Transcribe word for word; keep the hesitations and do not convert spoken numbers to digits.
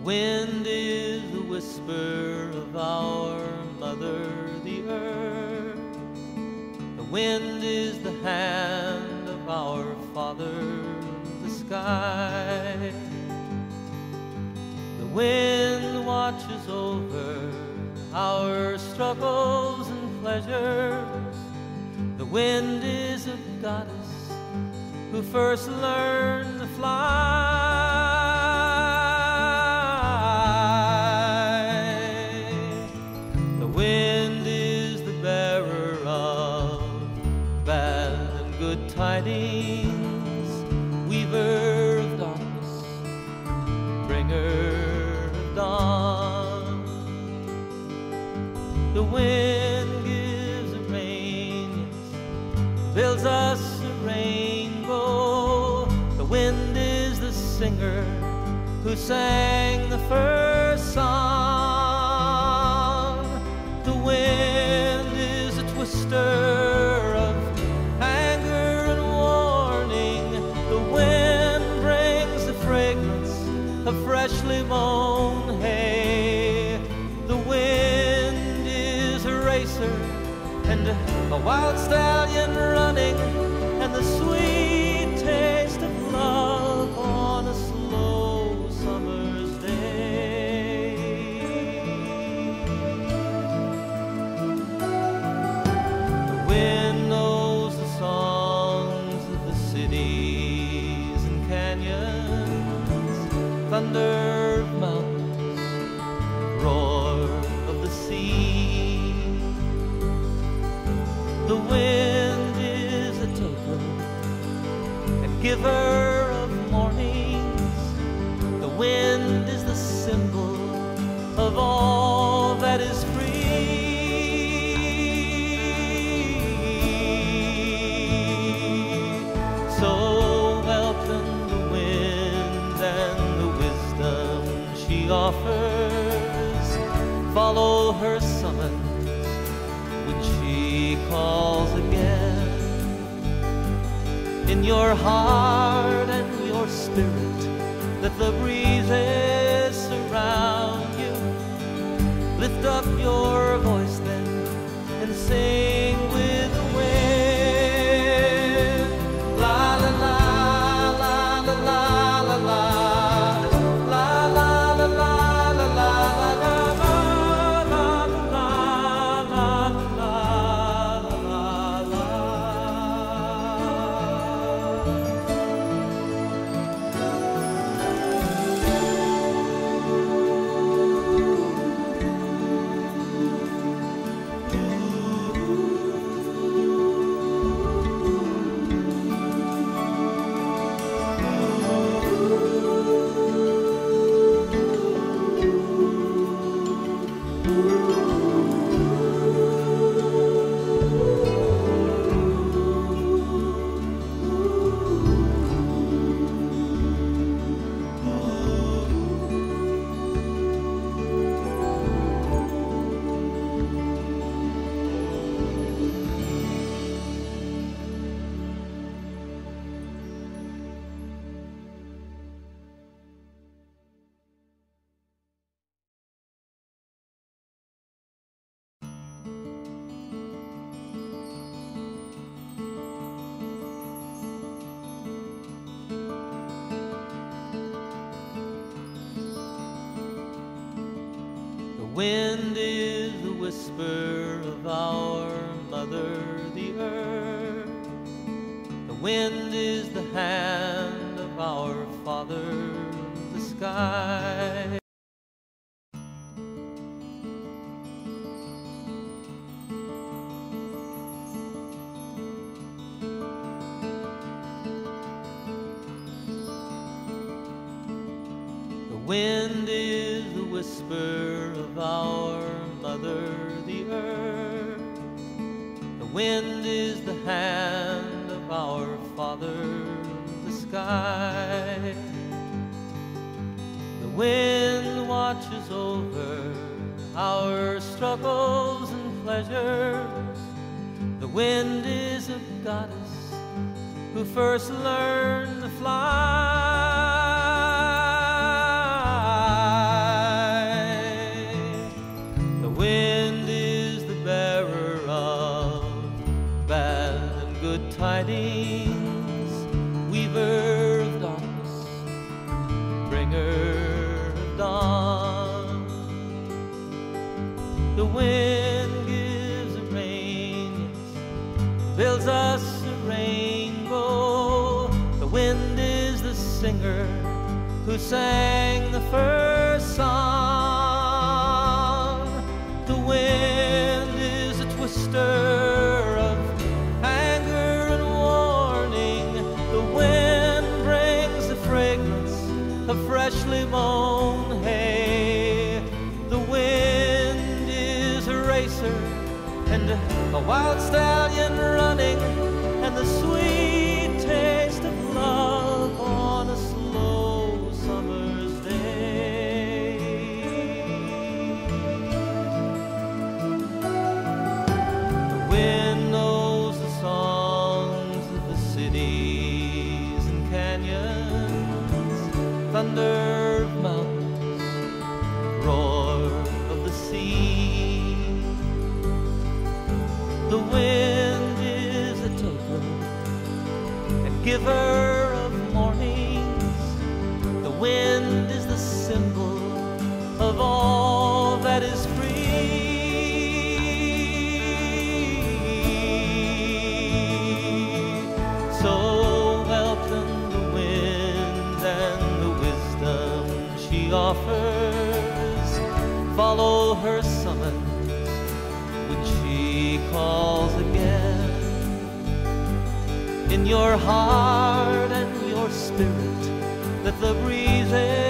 wind is the whisper of our mother, the earth. The wind is the hand of our father, the sky. The wind watches over our struggles and pleasures. The wind is a goddess who first learned to fly. The wind is the bearer of bad and good tidings, weaver of darkness, bringer of dawn. The wind gives a rain, yes, builds us a rainbow. The wind is the singer who sang the first song. The wind is a twister of anger and warning. The wind brings the fragrance of freshly mown hay. The wind is a racer and a wild stallion running, and the sweet taste of love on a slow summer's day. The wind knows the songs of the cities and canyons, thunder of mountains, roar of the sea. The wind is a taker and giver of mornings. The wind is the symbol of all that is free. So welcome the wind and the wisdom she offers. Follow her summons when she calls again. In your heart and your spirit, let the breezes surround you. Lift up your voice then and sing with the wind. La la la la la la la la. La la la la la la la. The wind is the whisper of our mother, the earth. The wind is the hand of our father, the sky. The wind is the whisper of our mother, the earth. The wind is the hand of our father, the sky. The wind watches over our struggles and pleasures. The wind is a goddess who first learned to fly. tidings, weaver of darkness, bringer of dawn. The wind gives a rain, yes, builds us a rainbow. The wind is the singer who sang the first song. The wind is a twister of anger and warning. The wind brings the fragrance of freshly mown hay. The wind is a racer and a wild stallion running, and the sweet taste of love on a slow summer's day. The wind knows the songs of the cities and canyons, thunder of mountains, roar of the sea. The wind is a taker and giver of mornings. The wind is the symbol of all that is free. So welcome the wind and the wisdom she offers. Follow her summons when she calls again. In your heart and your spirit, let the breezes